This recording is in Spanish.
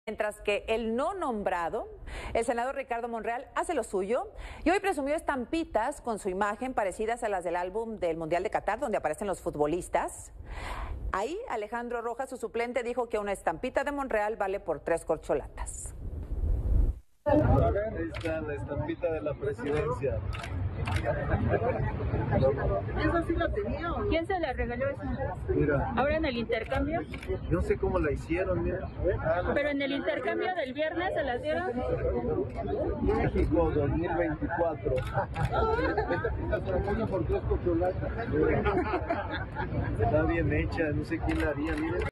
Mientras que el no nombrado, el senador Ricardo Monreal, hace lo suyo y hoy presumió estampitas con su imagen parecidas a las del álbum del Mundial de Qatar, donde aparecen los futbolistas. Ahí Alejandro Rojas, su suplente, dijo que una estampita de Monreal vale por 3 corcholatas. Ahí está la estampita de la presidencia. ¿Eso sí lo tenía o no? ¿Quién se la regaló eso? Mira, ¿Ahora en el intercambio? no sé cómo la hicieron, mira. ¿Pero en el intercambio del viernes se las dieron? México 2024. Está bien hecha, no sé quién la haría, miren.